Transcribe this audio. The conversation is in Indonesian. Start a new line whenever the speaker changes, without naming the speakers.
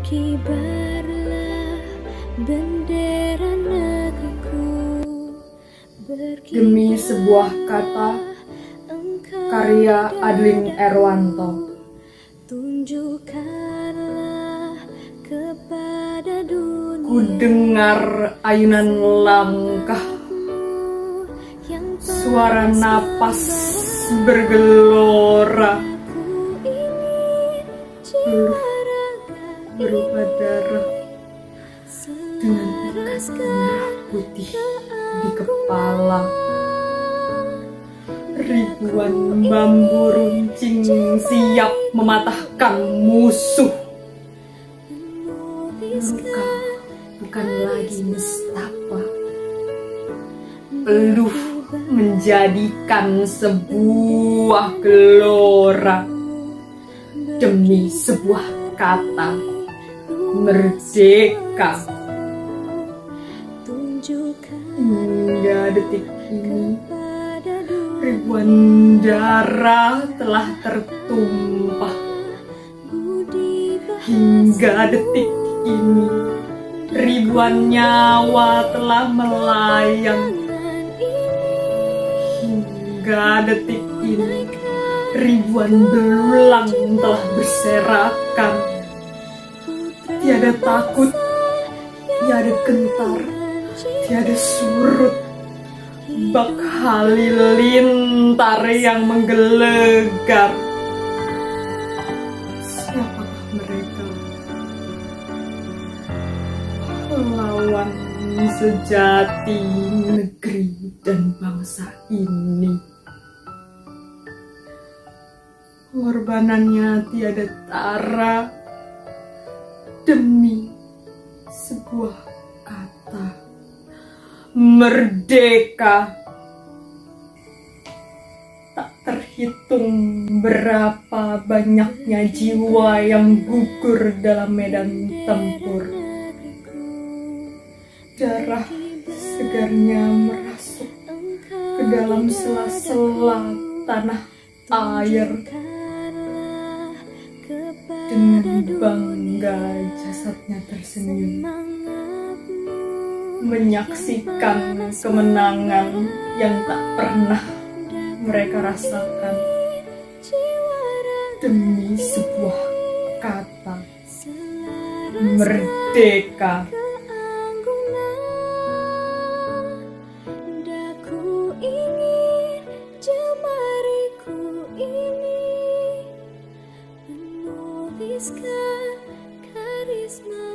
Berkibarlah bendera negeriku,
Demi sebuah kata, karya Adlin Erwanto.
Tunjukkanlah kepada dunia
Ku dengar ayunan langkah, suara napas bergelora, peluh berupa darah dengan ikatan merah putih di kepala. Ribuan bambu runcing siap mematahkan musuh. Luka bukan lagi nestapa, peluh menjadikan sebuah gelora demi sebuah kata merdeka. Hingga detik ini ribuan darah telah tertumpah. Hingga detik ini ribuan nyawa telah melayang. Hingga detik ini ribuan belulang telah berserakan. Tiada takut, tiada gentar, tiada surut. Bak halilintar yang menggelegar. Siapakah mereka? Lawan sejati negeri dan bangsa ini. Pengorbanannya tiada tara demi sebuah kata merdeka. Tak terhitung berapa banyaknya jiwa yang gugur dalam medan tempur. Darah segarnya merasuk ke dalam sela-sela tanah air. Dengan bangga jasadnya tersenyum, menyaksikan kemenangan yang tak pernah mereka rasakan demi sebuah kata merdeka.
Daku ingin jemariku ini menuliskan karisma